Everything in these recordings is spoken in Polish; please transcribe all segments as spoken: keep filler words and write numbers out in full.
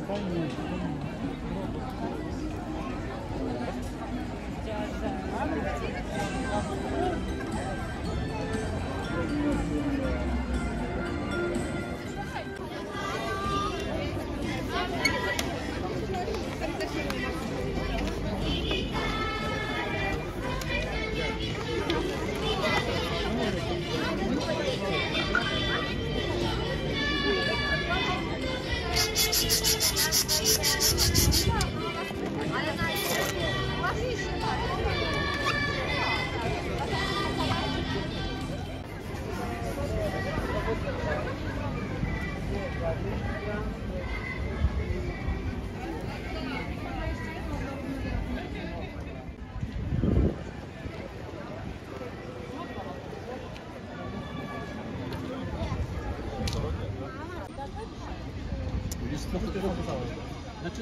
Trochę tego pisałem. Znaczy...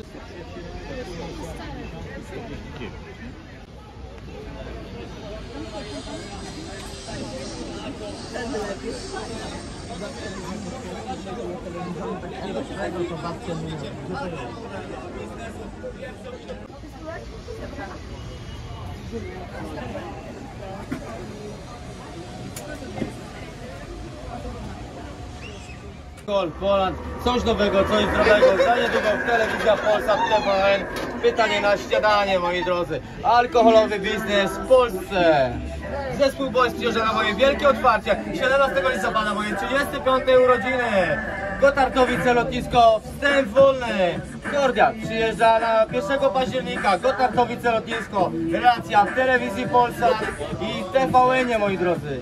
Gol, Poland, coś nowego, coś zdrowego, za niedługo Telewizja Polsat, T V N. Pytanie na śniadanie, moi drodzy. Alkoholowy biznes w Polsce. Zespół Boys przyjeżdża na moje wielkie otwarcie. siedemnastego listopada, moje trzydzieste piąte urodziny. Gotartowice, lotnisko, wstęp wolny. Kordiat przyjeżdża na pierwszego października. Gotartowice, lotnisko, relacja w Telewizji Polsat i T V N-ie, moi drodzy.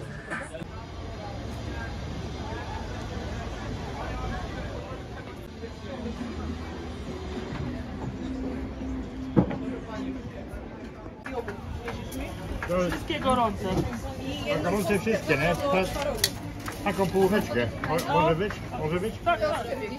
Wszystkie gorące. A gorące wszystkie, nie? Taką połóweczkę. Mo może być? Może być? Tak, tak.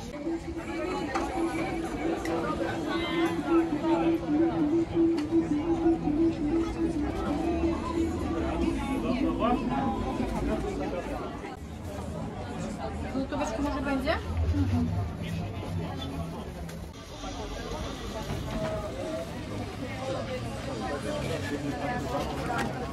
No to wieczku może będzie? Mhm.